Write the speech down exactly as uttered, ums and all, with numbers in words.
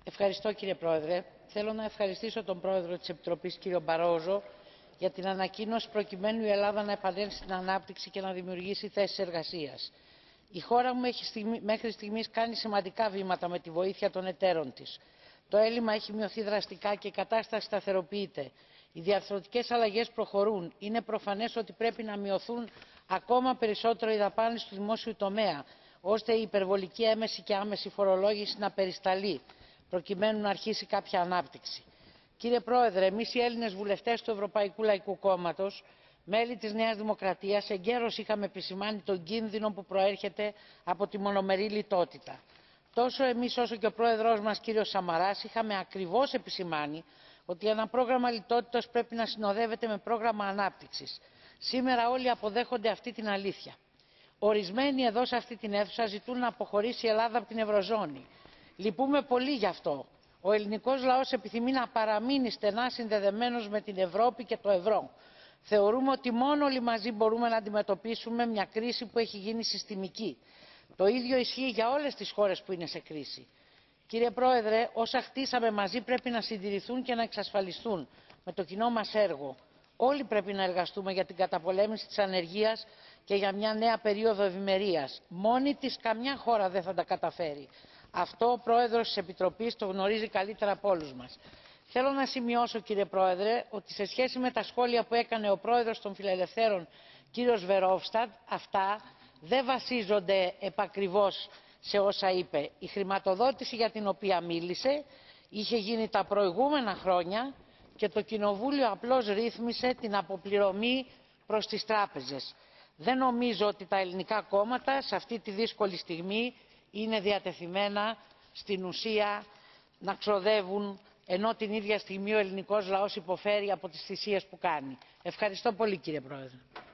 Ευχαριστώ, κύριε Πρόεδρε. Θέλω να ευχαριστήσω τον Πρόεδρο της Επιτροπής, κύριο Μπαρόζο, για την ανακοίνωση προκειμένου η Ελλάδα να επανέλθει στην ανάπτυξη και να δημιουργήσει θέσεις εργασίας. Η χώρα μου έχει στιγμή, μέχρι στιγμής κάνει σημαντικά βήματα με τη βοήθεια των εταίρων της. Το έλλειμμα έχει μειωθεί δραστικά και η κατάσταση σταθεροποιείται. Οι διαρθρωτικές αλλαγές προχωρούν. Είναι προφανές ότι πρέπει να μειωθούν ακόμα περισσότερο οι δαπάνες του δημόσιου τομέα, ώστε η υπερβολική έμεση και άμεση φορολόγηση να περισταλεί, προκειμένου να αρχίσει κάποια ανάπτυξη. Κύριε Πρόεδρε, εμείς οι Έλληνες βουλευτές του Ευρωπαϊκού Λαϊκού Κόμματος, μέλη της Νέας Δημοκρατίας, εγκαίρως είχαμε επισημάνει τον κίνδυνο που προέρχεται από τη μονομερή λιτότητα. Τόσο εμείς όσο και ο πρόεδρός μας, κύριος Σαμαράς, είχαμε ακριβώς επισημάνει ότι ένα πρόγραμμα λιτότητας πρέπει να συνοδεύεται με πρόγραμμα ανάπτυξης. Σήμερα όλοι αποδέχονται αυτή την αλήθεια. Ορισμένοι εδώ σε αυτή την αίθουσα ζητούν να αποχωρήσει η Ελλάδα από την Ευρωζώνη. Λυπούμε πολύ γι' αυτό. Ο ελληνικός λαός επιθυμεί να παραμείνει στενά συνδεδεμένος με την Ευρώπη και το ευρώ. Θεωρούμε ότι μόνο όλοι μαζί μπορούμε να αντιμετωπίσουμε μια κρίση που έχει γίνει συστημική. Το ίδιο ισχύει για όλες τις χώρες που είναι σε κρίση. Κύριε Πρόεδρε, όσα χτίσαμε μαζί πρέπει να συντηρηθούν και να εξασφαλιστούν με το κοινό μας έργο. Όλοι πρέπει να εργαστούμε για την καταπολέμηση της ανεργίας και για μια νέα περίοδο ευημερίας. Μόνη της καμιά χώρα δεν θα τα καταφέρει. Αυτό ο Πρόεδρος της Επιτροπής το γνωρίζει καλύτερα από όλους μας. Θέλω να σημειώσω, κύριε Πρόεδρε, ότι σε σχέση με τα σχόλια που έκανε ο Πρόεδρος των Φιλελευθέρων, κύριος Verhofstadt, αυτά δεν βασίζονται επακριβώς σε όσα είπε. Η χρηματοδότηση για την οποία μίλησε είχε γίνει τα προηγούμενα χρόνια και το Κοινοβούλιο απλώς ρύθμισε την αποπληρωμή προς τις τράπεζες. Δεν νομίζω ότι τα ελληνικά κόμματα σε αυτή τη δύσκολη στιγμή είναι διατεθειμένα στην ουσία να ξοδεύουν, ενώ την ίδια στιγμή ο ελληνικός λαός υποφέρει από τις θυσίες που κάνει. Ευχαριστώ πολύ, κύριε Πρόεδρε.